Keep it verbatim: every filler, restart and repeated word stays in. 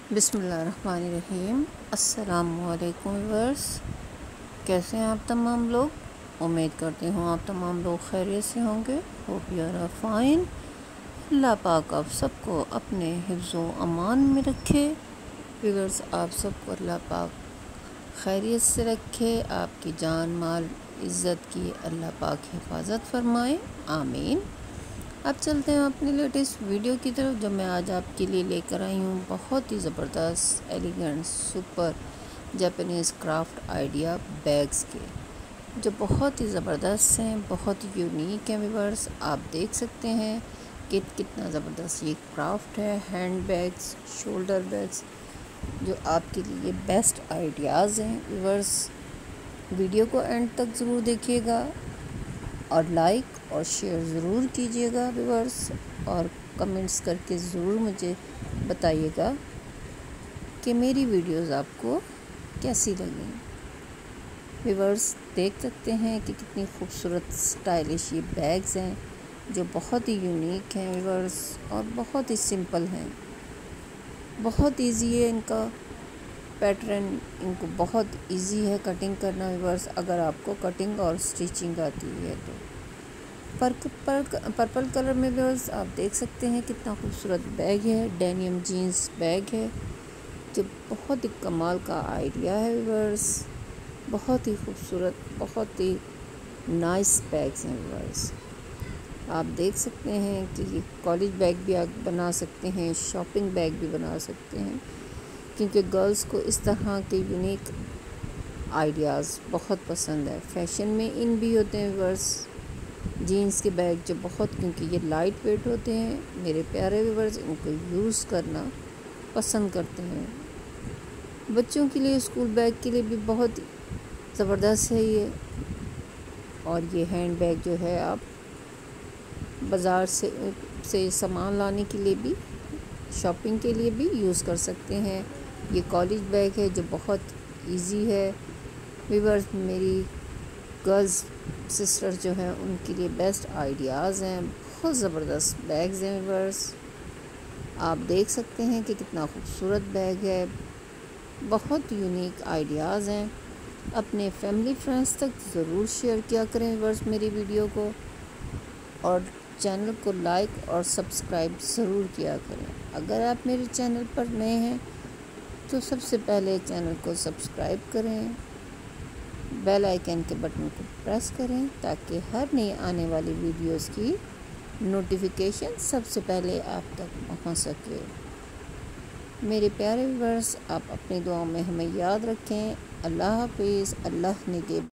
बिस्मिल्लाहिर्रहमानिर्रहीम। अस्सलामुअलैकुम व्यूअर्स, कैसे हैं आप तमाम लोग। उम्मीद करती हूँ आप तमाम लोग खैरियत से होंगे। Hope you are fine. Allah पाक आप सबको अपने हिफ्ज़ो अमान में रखे। व्यूअर्स, आप सबको अल्लाह पाक खैरियत से रखे, आपकी जान माल इज़्ज़त की अल्लाह पाक हिफाजत फरमाए, आमीन। अब चलते हैं अपनी लेटेस्ट वीडियो की तरफ, जो मैं आज आपके लिए लेकर आई हूँ। बहुत ही ज़बरदस्त, elegant, super Japanese craft idea bags के, जो बहुत ही ज़बरदस्त हैं, बहुत ही यूनिक हैं। व्यूअर्स, आप देख सकते हैं कि कितना ज़बरदस्त ये क्राफ्ट है। हैंड बैग्स, शोल्डर बैग्स, जो आपके लिए बेस्ट आइडियाज़ हैं। व्यूअर्स, वीडियो को एंड तक ज़रूर देखिएगा और लाइक और शेयर ज़रूर कीजिएगा व्यूअर्स, और कमेंट्स करके ज़रूर मुझे बताइएगा कि मेरी वीडियोस आपको कैसी लगी। व्यूअर्स, देख सकते हैं कि कितनी खूबसूरत स्टाइलिश ये बैग्स हैं, जो बहुत ही यूनिक हैं व्यूअर्स, और बहुत ही सिंपल हैं। बहुत इजी है इनका पैटर्न, इनको बहुत इजी है कटिंग करना व्यूअर्स, अगर आपको कटिंग और स्टिचिंग आती है तो। पर्पल पर्पल कलर में व्यूअर्स आप देख सकते हैं कितना खूबसूरत बैग है। डेनियम जीन्स बैग है, जो बहुत ही कमाल का आइडिया है व्यूअर्स। बहुत ही खूबसूरत, बहुत ही नाइस बैग्स हैं व्यूअर्स। आप देख सकते हैं कि ये कॉलेज बैग भी आप बना सकते हैं, शॉपिंग बैग भी बना सकते हैं, क्योंकि गर्ल्स को इस तरह के यूनिक आइडियाज़ बहुत पसंद है। फैशन में इन भी होते हैं व्यूअर्स जीन्स के बैग, जो बहुत, क्योंकि ये लाइट वेट होते हैं। मेरे प्यारे व्यूअर्स इनको यूज़ करना पसंद करते हैं। बच्चों के लिए, स्कूल बैग के लिए भी बहुत ज़बरदस्त है ये। और ये हैंड बैग जो है, आप बाज़ार से से सामान लाने के लिए भी, शॉपिंग के लिए भी यूज़ कर सकते हैं। ये कॉलेज बैग है, जो बहुत इजी है व्यूअर्स। मेरी गर्ल्स सिस्टर जो है, उनके लिए बेस्ट आइडियाज़ हैं। बहुत ज़बरदस्त बैग्स हैं व्यूअर्स। आप देख सकते हैं कि कितना खूबसूरत बैग है, बहुत यूनिक आइडियाज़ हैं। अपने फैमिली फ्रेंड्स तक ज़रूर शेयर किया करें व्यूअर्स मेरी वीडियो को, और चैनल को लाइक और सब्सक्राइब ज़रूर किया करें। अगर आप मेरे चैनल पर नए हैं तो सबसे पहले चैनल को सब्सक्राइब करें, बेल आइकन के बटन को प्रेस करें, ताकि हर नई आने वाली वीडियोस की नोटिफिकेशन सबसे पहले आप तक पहुंच सके। मेरे प्यारे व्यूअर्स, आप अपनी दुआओं में हमें याद रखें। अल्लाह हाफिज़। अल्लाह ने